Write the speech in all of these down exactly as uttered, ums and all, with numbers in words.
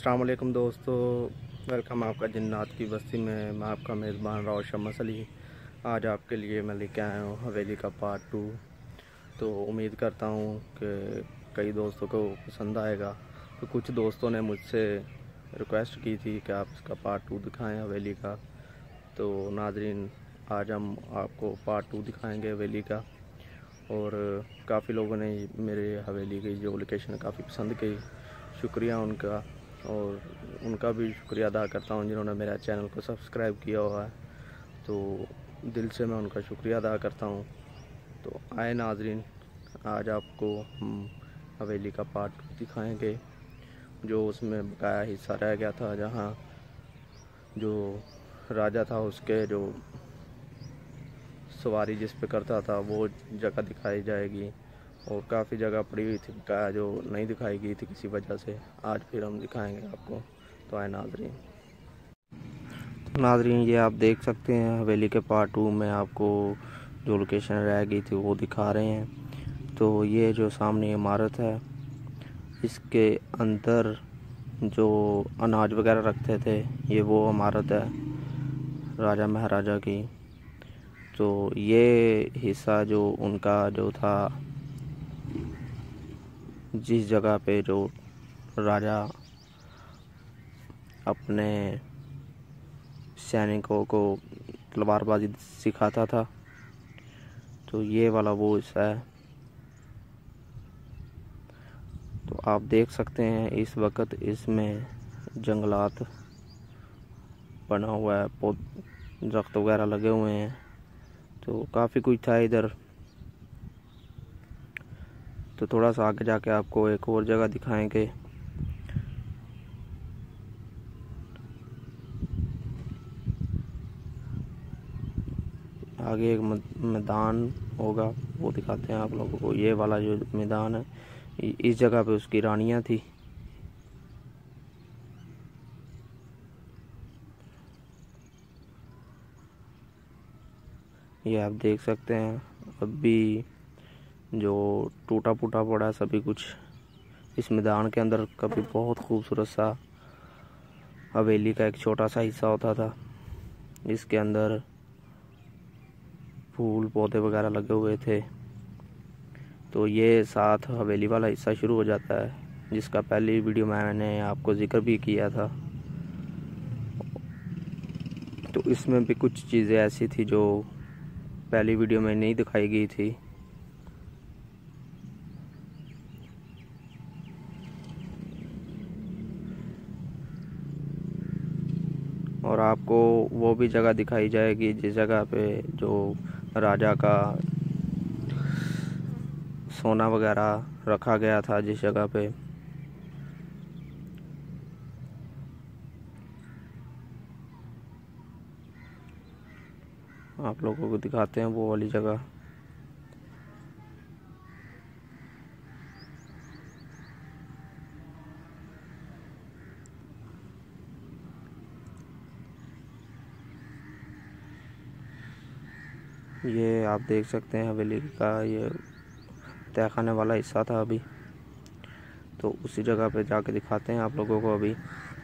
अस्सलाम वालेकुम दोस्तों, वेलकम आपका जिन्नात की बस्ती में। मैं आपका मेज़बान राव शम्स अली। आज आपके लिए मैं लेके आया हूँ हवेली का पार्ट टू। तो उम्मीद करता हूँ कि कई दोस्तों को पसंद आएगा। तो कुछ दोस्तों ने मुझसे रिक्वेस्ट की थी कि आप इसका पार्ट टू दिखाएं हवेली का। तो नाजरीन, आज हम आपको पार्ट टू दिखाएंगे हवेली का। और काफ़ी लोगों ने मेरे हवेली की जो लोकेशन काफ़ी पसंद की, शुक्रिया उनका। और उनका भी शुक्रिया अदा करता हूँ जिन्होंने मेरा चैनल को सब्सक्राइब किया हुआ है। तो दिल से मैं उनका शुक्रिया अदा करता हूँ। तो आए नाजरीन, आज आपको हम हवेली का पार्ट टू दिखाएंगे, जो उसमें बकाया हिस्सा रह गया था, जहाँ जो राजा था उसके जो सवारी जिस पे करता था वो जगह दिखाई जाएगी। और काफ़ी जगह पड़ी हुई थी बकाया जो नहीं दिखाई गई थी किसी वजह से, आज फिर हम दिखाएंगे आपको। तो आए नाजरीन। तो नाजरीन, ये आप देख सकते हैं हवेली के पार्ट टू में आपको जो लोकेशन रह गई थी वो दिखा रहे हैं। तो ये जो सामने इमारत है, इसके अंदर जो अनाज वगैरह रखते थे, ये वो इमारत है राजा महाराजा की। तो ये हिस्सा जो उनका जो था, जिस जगह पे जो राजा अपने सैनिकों को तलवारबाजी सिखाता था, तो ये वाला वो हिस्सा है। तो आप देख सकते हैं इस वक्त इसमें जंगलात बना हुआ है, पौध दरख्त वगैरह लगे हुए हैं। तो काफ़ी कुछ था इधर। तो थोड़ा सा आगे जाके आपको एक और जगह दिखाएंगे। आगे एक मैदान होगा, वो दिखाते हैं आप लोगों को। ये वाला जो मैदान है, इस जगह पे उसकी रानियां थी। ये आप देख सकते हैं अभी जो टूटा फूटा पड़ा है सभी कुछ इस मैदान के अंदर। कभी बहुत खूबसूरत सा हवेली का एक छोटा सा हिस्सा होता था, इसके अंदर फूल पौधे वगैरह लगे हुए थे। तो ये साथ हवेली वाला हिस्सा शुरू हो जाता है, जिसका पहली वीडियो में मैंने आपको जिक्र भी किया था। तो इसमें भी कुछ चीज़ें ऐसी थी जो पहली वीडियो में नहीं दिखाई गई थी। और आपको वो भी जगह दिखाई जाएगी जिस जगह पे जो राजा का सोना वगैरह रखा गया था, जिस जगह पे। आप लोगों को दिखाते हैं वो वाली जगह। ये आप देख सकते हैं हवेली का ये तहखाने वाला हिस्सा था अभी। तो उसी जगह पे जाके दिखाते हैं आप लोगों को अभी।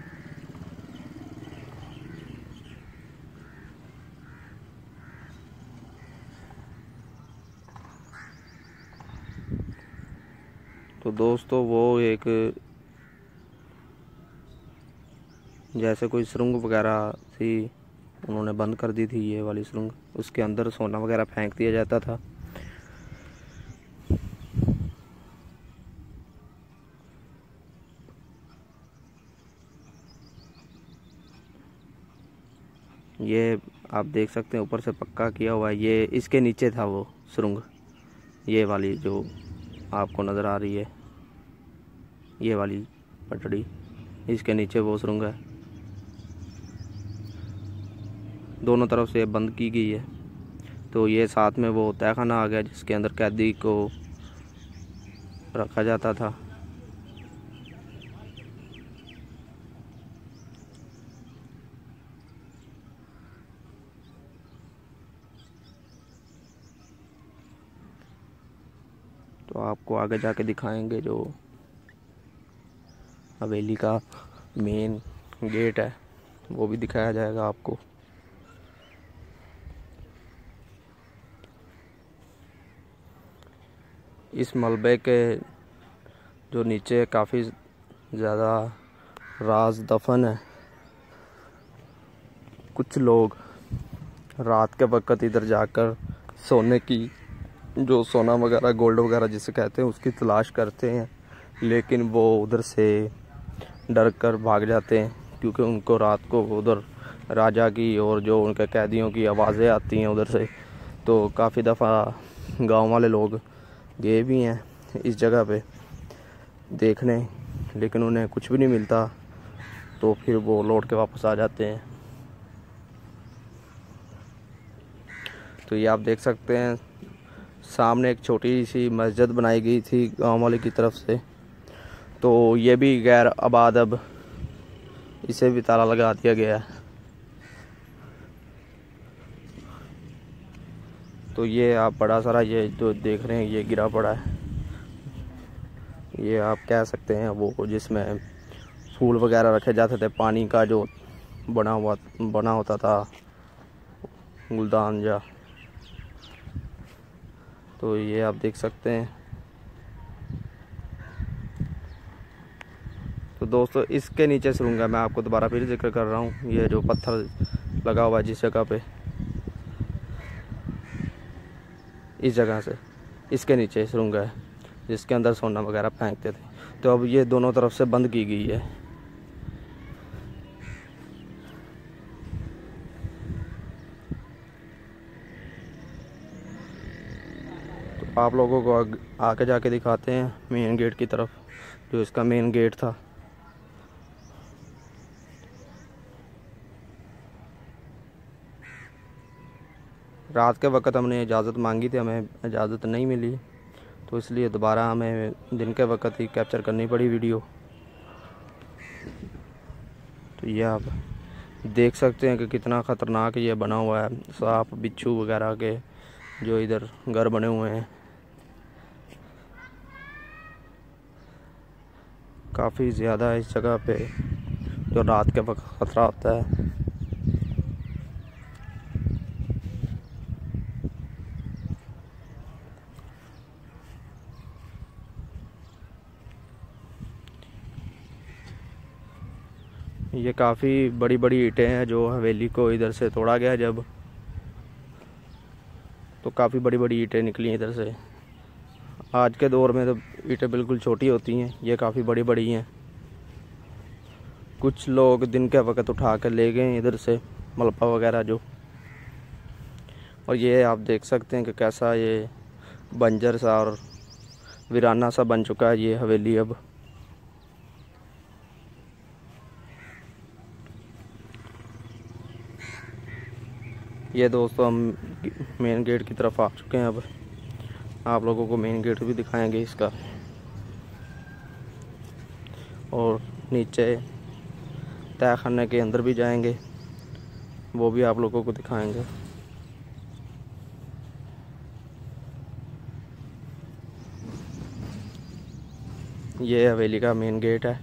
तो दोस्तों, वो एक जैसे कोई सुरंग वगैरह थी, उन्होंने बंद कर दी थी ये वाली सुरंग। उसके अंदर सोना वगैरह फेंक दिया जाता था। ये आप देख सकते हैं ऊपर से पक्का किया हुआ है। ये इसके नीचे था वो सुरंग, ये वाली जो आपको नज़र आ रही है, ये वाली पटड़ी, इसके नीचे वो सुरंग है। दोनों तरफ से बंद की गई है। तो ये साथ में वो तहखाना आ गया जिसके अंदर कैदी को रखा जाता था। तो आपको आगे जाके दिखाएंगे जो हवेली का मेन गेट है वो भी दिखाया जाएगा आपको। इस मलबे के जो नीचे काफ़ी ज़्यादा राज दफन है। कुछ लोग रात के वक्त इधर जाकर सोने की, जो सोना वगैरह गोल्ड वगैरह जिसे कहते हैं, उसकी तलाश करते हैं, लेकिन वो उधर से डर कर भाग जाते हैं क्योंकि उनको रात को उधर राजा की और जो उनके कैदियों की आवाज़ें आती हैं उधर से। तो काफ़ी दफ़ा गांव वाले लोग गए भी हैं इस जगह पे देखने, लेकिन उन्हें कुछ भी नहीं मिलता, तो फिर वो लौट के वापस आ जाते हैं। तो ये आप देख सकते हैं सामने एक छोटी सी मस्जिद बनाई गई थी गांव वाले की तरफ से, तो ये भी गैर आबाद, अब इसे भी ताला लगा दिया गया है। तो ये आप बड़ा सारा ये जो देख रहे हैं ये गिरा पड़ा है, ये आप कह सकते हैं वो जिसमें फूल वगैरह रखे जाते थे, पानी का जो बना हुआ बना होता था गुलदान जा। तो ये आप देख सकते हैं। तो दोस्तों इसके नीचे सुरूंगा, मैं आपको दोबारा फिर जिक्र कर रहा हूँ, ये जो पत्थर लगा हुआ है जिस जगह पे, इस जगह से इसके नीचे सुरूंगा है जिसके अंदर सोना वगैरह फेंकते थे। तो अब ये दोनों तरफ से बंद की गई है। तो आप लोगों को आगे जाके दिखाते हैं मेन गेट की तरफ, जो इसका मेन गेट था। रात के वक्त हमने इजाज़त मांगी थी, हमें इजाज़त नहीं मिली, तो इसलिए दोबारा हमें दिन के वक्त ही कैप्चर करनी पड़ी वीडियो। तो ये आप देख सकते हैं कि कितना ख़तरनाक ये बना हुआ है, सांप बिच्छू वगैरह के जो इधर घर बने हुए हैं। काफ़ी ज़्यादा इस जगह पे जो रात के वक्त ख़तरा होता है। ये काफ़ी बड़ी बड़ी ईंटें हैं जो हवेली को इधर से तोड़ा गया जब, तो काफ़ी बड़ी बड़ी ईंटें निकली इधर से। आज के दौर में तो ईंटें बिल्कुल छोटी होती हैं, ये काफ़ी बड़ी बड़ी हैं। कुछ लोग दिन के वक्त उठा कर ले गए इधर से मलबा वगैरह जो। और ये आप देख सकते हैं कि कैसा ये बंजर सा और वीराना सा बन चुका है ये हवेली अब। ये दोस्तों हम मेन गेट की तरफ आ चुके हैं। अब आप लोगों को मेन गेट भी दिखाएंगे इसका, और नीचे तहखाने के अंदर भी जाएंगे, वो भी आप लोगों को दिखाएंगे। ये हवेली का मेन गेट है।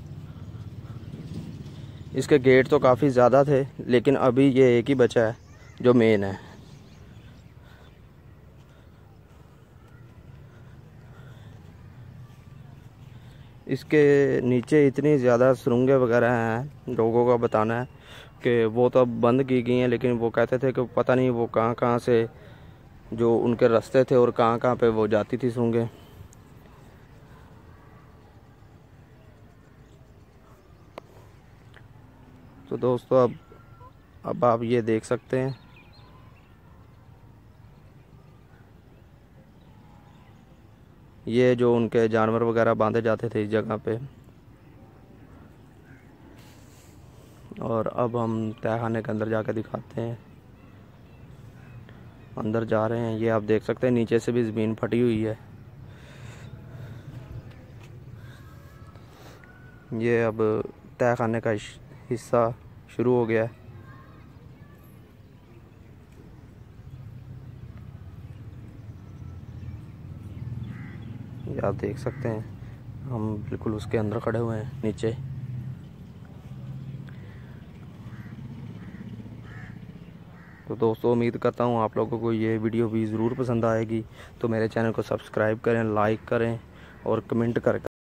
इसके गेट तो काफ़ी ज़्यादा थे, लेकिन अभी ये एक ही बचा है जो मेन है। इसके नीचे इतनी ज़्यादा सुरंगें वगैरह हैं, लोगों का बताना है कि वो तो अब बंद की गई हैं, लेकिन वो कहते थे कि पता नहीं वो कहाँ कहाँ से जो उनके रास्ते थे और कहाँ कहाँ पे वो जाती थी सुरंगें। तो दोस्तों अब अब आप ये देख सकते हैं ये जो उनके जानवर वगैरह बांधे जाते थे इस जगह पे। और अब हम तहखाने के अंदर जाकर दिखाते हैं, अंदर जा रहे हैं। ये आप देख सकते हैं नीचे से भी ज़मीन फटी हुई है। ये अब तहखाने का हिस्सा शुरू हो गया है। ये आप देख सकते हैं, हम बिल्कुल उसके अंदर खड़े हुए हैं नीचे। तो दोस्तों उम्मीद करता हूँ आप लोगों को ये वीडियो भी ज़रूर पसंद आएगी। तो मेरे चैनल को सब्सक्राइब करें, लाइक करें और कमेंट करें।